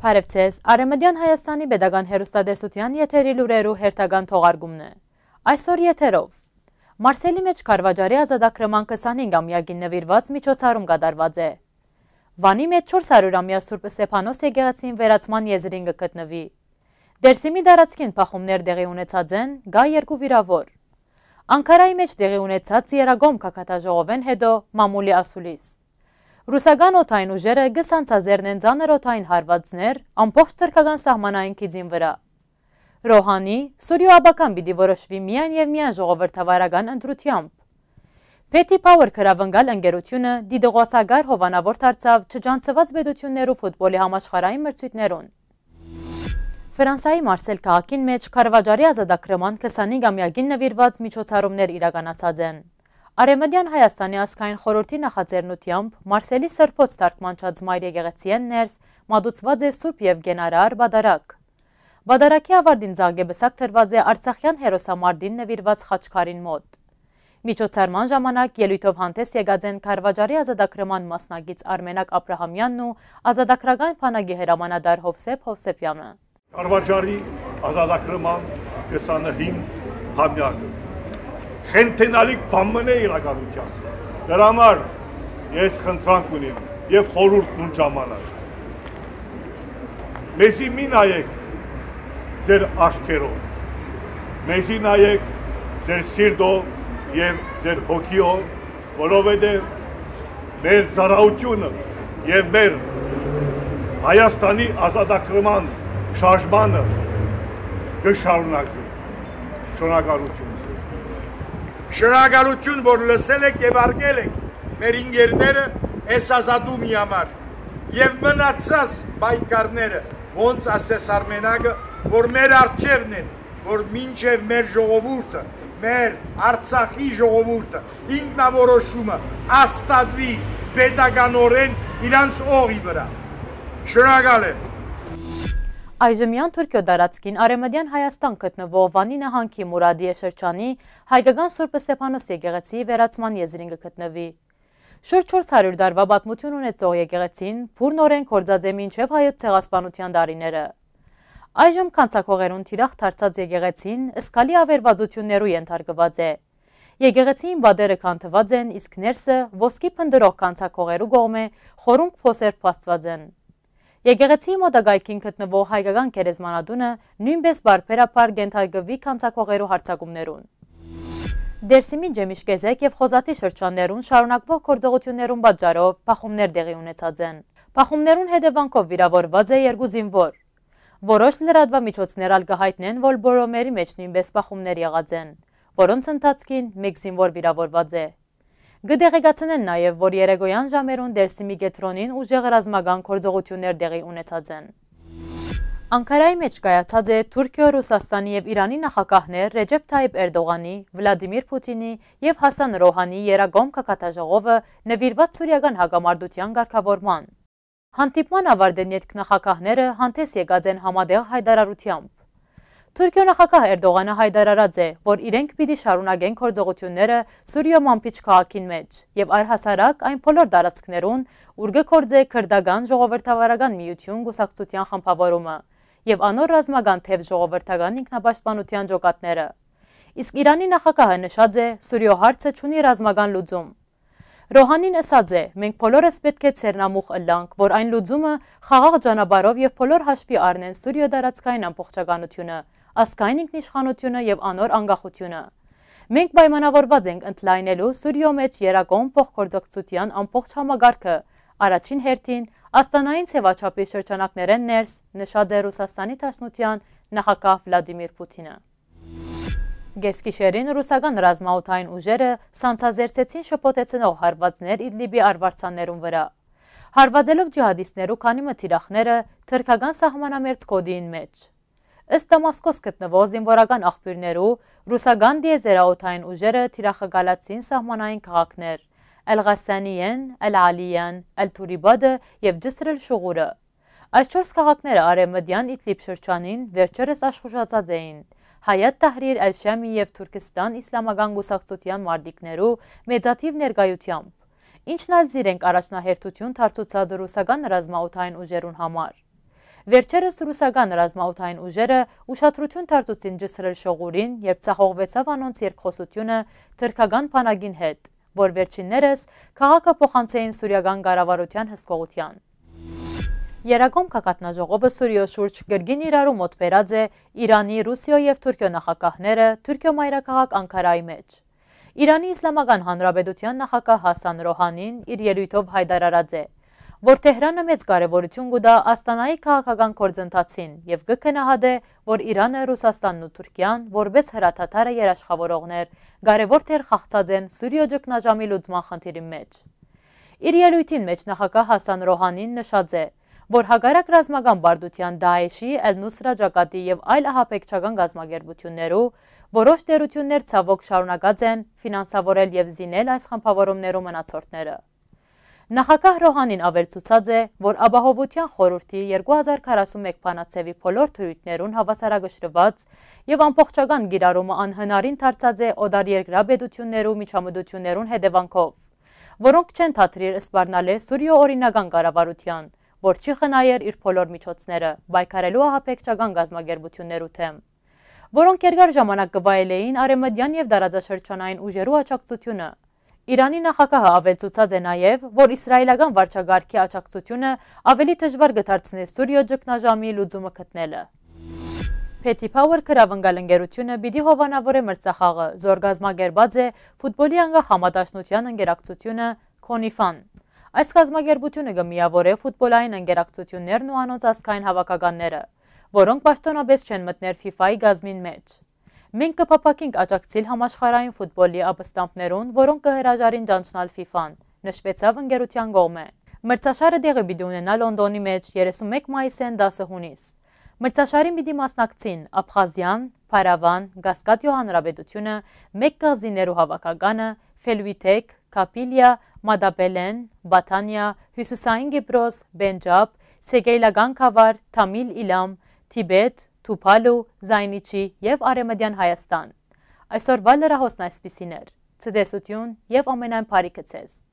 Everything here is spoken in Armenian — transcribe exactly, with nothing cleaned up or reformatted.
Բարև ձեզ, Արևմտյան Հայաստանի Պետական հեռուստատեսության եթերի լուրերու հերթական թողարկումն է։ Այսօր եթերով Մարսելի մեջ Քարվաճարի ազատագրման քսանհինգամյակին նվիրված միջոցառում կատարված է։ Վանի մեջ չորս հարյուրամյա Սուրբ Ստեփանոս եկեղեցին վերացման եզրին կգտնվի։ Դերսիմի տարածքին փախումներ տեղի ունեցած են, գա երկու վիրավոր։ Անկարայի մեջ տեղի ունեցած Երագոմ քաղաքաժողովեն հետո մամուլի ասուլիս։ Ռուսական օդային ուժերը գսանցազերն են ձանր օդային հարվածներ ամբողջ թրքական սահմանային քիզին վրա։ Ռոհանի, Սուրիո աբական պիտի որոշվի միայն և միայն ժողովրդավարական ընտրությամբ։ Petty Power քրավնգալ ընկերությունը դիդողոսագար հովանավոր դարձավ չջանցված պետություններու ֆուտբոլի համաշխարհային մրցույթներուն։ Ֆրանսիայի Մարսել քաղաքին մեջ Քարվաճարի ազատագրման քսանհինգամյակին նվիրված միջոցառումներ իրականացած են։ Արևմտյան Հայաստանի ազգային խորհրդի նախաձեռնությամբ Մարսելի Սրբոց թարգմանչած Մայր եկեղեցիեն ներս մատուցված է Սուրբ Եվգենարար բադարակ։ Բադարակի ավարտին զանգեբսակ թրված է Արցախյան հերոսամարտին նվիրված խաչքարին մոտ։ Միջոցառման ժամանակ ելույթով հանդես եկած են Քարվաճարի ազատագրման մասնակից Արմենակ Աբրահամյանն ու ազատագրական բանակի հրամանատար Հովսեփ Հովսեփյանը։ Քարվաճարի ազատագրման քսանհինգամյակը խենթենալիք բամն է իրականության։ Դրա համար ես խնդրանք ունիմ և խորհուրդ նույն ժամանակ։ Մեզի մի նայեք ձեր աչքերով, մեզի նայեք ձեր սիրտով և ձեր հոգիով, որովհետև մեր ծառայությունը և մեր Հայաստանի ազատագրման շարժմանը կշարունակվի։ Շնորհակալություն։ Շնորհակալություն, որ լսել եք և արգել եք մեր ինգերները այս ազատումի համար և մնացած պայքարները, ոնց ասես Արմենակը, որ մեր առջևն են, որ մինչև մեր ժողովուրդը, մեր Արցախի ժողովուրդը ինքնավորոշումը հաստատվի պետականորեն իրանց օղի վրա։ Շնորհակալ եմ։ Այժմյան Թուրքիո տարածքին Արևմտյան Հայաստան գտնվող Վանի նահանգի Մուրադիե շրջանի հայկական Սուրբ Ստեփանոս եկեղեցիի վերացման եզրին կգտնվի։ Շուրջ չորս հարյուր տարվա պատմություն ունեցող եկեղեցին բուրնորեն գործած է մինչև հայոց ցեղասպանության տարիները։ Այժմ քանցակողերուն թիրախ դարձած եկեղեցին զգալի ավերվածություններու ենթարկված է։ Եկեղեցիին բադերը քանթված են, իսկ ներսը ոսկի փնդրող քանցակողերու կողմէ խորունկ փոսեր փաստված են։ Եկեղեցիի մոտակայքին գտնվող հայկական գերեզմանատունը նույնպես բարբերաբար կենթարկվի քանցակողերու հարձակումներուն։ Դերսիմի Ջեմիշկեզեկ և Խոզատի շրջաններուն շարունակվող գործողություններուն պատճառով փախումներ տեղի ունեցած են։ Փախումներուն հետևանքով վիրավորված է երկու զինվոր։ Որոշ լրատվամիջոցներ ալ կհայտնեն, որ Բորոմերի մեջ նույնպես փախումներ եղած են, որոնց ընթացքին մեկ զինվոր վիրավորված է։ Կդեղեկացնեն նաև, որ երեկոյան ժամերուն Դերսիմի կետրոնին ուժեղ ռազմական գործողություններ տեղի ունեցած են։ Անկարայի մեջ կայացած է Թուրքիո, Ռուսաստանի և Իրանի նախագահներ Ռեջեփ Թայիփ Էրդողանի, Վլադիմիր Պուտինի և Հասան Ռոհանի Երագոմ քաղաքաժողովը նվիրված սուրիական հակամարտության կարգավորման։ Հանդիպման ավարտին երկնախագահները հանդես եկած են համատեղ հայտարարությամբ։ Թուրքիո նախագահ Էրդողանը հայտարարած է, որ իրենք պիտի շարունակեն գործողությունները Սուրիո Մամփիչ քաղաքին մեջ և առհասարակ այն բոլոր տարածքներուն, ուր կգործե քրդական ժողովրդավարական միություն կուսակցության խմբավորումը և անոր ռազմական թեւ ժողովրդական ինքնապաշտպանության ջոկատները։ Իսկ Իրանի նախագահը նշած է Սուրիո հարցը չունի ռազմական լուծում։ Ռոհանին ասած է, մենք բոլորս պետք է ցերնամուխ ըլլանք, որ այն լուծումը խաղաղ ճանապարհով և բոլոր հաշվի առնեն Սուրիո տարածքային ամբողջականությունը, ազգային ինքնիշխանությունը և անոր անկախությունը։ Մենք պայմանավորված ենք ընդլայնելու Սուրիո մեջ երակոմ փոխգործակցության ամբողջ համագարքը, առաջին հերթին աստանային ցեվաչափի շրջանակներեն ներս, նշած է Ռուսաստանի Դաշնության նախագահ Վլադիմիր Պուտինը։ Գեսկիշերին ռուսական ռազմաօդային ուժերը սանցազերծեցին շփոթեցնող հարվածներ Իդլիբի արվարձաններուն վրա։ Հարվածելով ջիհադիստներու քանի մը թիրախները թրքական սահմանամերձ կոդիին մեջ։ Ըստ Դամասկոս գտնվող զինվորական աղբյուրներու ռուսական դիեզերաօդային ուժերը թիրախը սահմանային քաղաքներ Əl-Ղասանիեն, Əl-Ալիյան, Əl-Թուրիբադը և Ջսր Əl-Շուղուրը։ Այս չորս քաղաքները արևմտյան Իդլիբ շրջանին վերջերս աշխուժացած էին Հայաթ Թահրիր Əl-Շամի և Թուրքստան իսլամական կուսակցության մարտիկներու մեծաթիվ ներկայությամբ, ինչն այլ զիրենք առաջնահերթություն դարձուցած ռուսական ռազմաօդային ուժերուն համար։ Վերջերս ռուսական ռազմաօդային ուժերը ուշադրություն դարձուցին ջսրել շողուրին, երբ ցախողվեցավ անոնց երկխոսությունը թրքական բանակին հետ, որ վերջիններս քաղաքը փոխանցեին սուրիական կառավարության հսկողության։ Երակոմ կակատնաժողովը Սուրիո շուրջ գրգին իրարու մոտ բերած է Իրանի, Ռուսիո եւ Թուրքիո նախագահները Թուրքիո մայրաքաղաք Անկարայի մեջ։ Իրանի Իսլամական Հանրապետության նախագահ Հասան Ռոհանին իր ելույթով հայտարարած է, որ Թեհրանը մեծ կարևորություն կտա Աստանայի քաղաքական գործընթացին եւ կգնահատե, որ Իրանը, Ռուսաստանն ու Թուրքիան որպես հրաթաթարը երաշխավորողներ կարևոր դեր խաղացած են Սուրիո ճգնաժամի լուծման խնդիրի մեջ։ Իր ելույթին մեջ նախագահ Հասան Ռոհանին նշած է, որ հագարակ ռազմական բարդության Դաեշի, Էլ-Նուսրա ջակատի եւ այլ ահաբեկչական գազམ་ագերբություններու որոշ դերություններ ցավոք շարունակած են ֆինանսավորել եւ զինել այս խմբավորումներու մնացորդները։ Նախագահ Ռոհանին ավելցուցած է, որ ապահովության խորհրդի երկու հազար քառասունմեկ բանացեվի բոլոր թույլտներուն հավասարակշռված եւ ամբողջական գիրառումը անհնարին դարձած է օտարերկրյա պետություններու միջամտություններուն հետևանքով, որոնք չեն թատրիր սպառնալե Սուրիո օրինական կառավարության, որ չի խնայեր իր բոլոր միջոցները բայկարելու ահաբեկչական գազམ་ագերբություններու թեմ, որոնք երկար ժամանակ կվայելեին արևմտյան եւ դարաձաշրջանային ուժերու աջակցությունը։ Իրանի նախագահը ավելցուցած է նաեւ, որ իսրայելական վարչագահքի աջակցությունը ավելի դժվար կդարձնի Սուրիո ճգնաժամի լուծումը գտնելը։ Petty Power քրավնգալ ընկերությունը պիտի հովանավորե մրցախաղը, զոր գազམ་ագերբած է ֆուտբոլի անգախ համադաշնության ընկերակցությունը Քոնիֆան։ Այս գազམ་ագերբությունը կմիավորե ֆուտբոլային ընկերակցություններն ու անոնց ազգային հավաքականները, որոնք պաշտոնապես չեն մտներ FIFA-ի գազմին մեջ։ Մենք կփափակենք աջակցել համաշխարհային ֆուտբոլի ապստամբներուն, որոնք կհրաժարին ճանչնալ FIFA-ն, նշվեցավ ընկերության կողմէ։ Մրցաշարը տեղի պիտի ունենա Լոնդոնի մեջ երեսունմեկ մայիսին դասը հունիս։ Մրցաշարին պիտի մասնակցին Աբխազիան, Փարավան, Կասկադիո Հանրապետությունը, մեկ գազիներու հավաքականը, Ֆելվիթեք, Կապիլիա, Մադաբելեն, Բաթանիա, Հյուսիսային Կիպրոս, Բենջաբ, Սեգեյլական Քավար, Թամիլ Իլամ, Թիբետ, Թուփալու, Զայնիչի եւ Արեմեդյան Հայաստան։ Այսօրվա լրահոսն այսպիսին էր։ Ցտեսություն եւ ամենայն բարիքը ցեզ։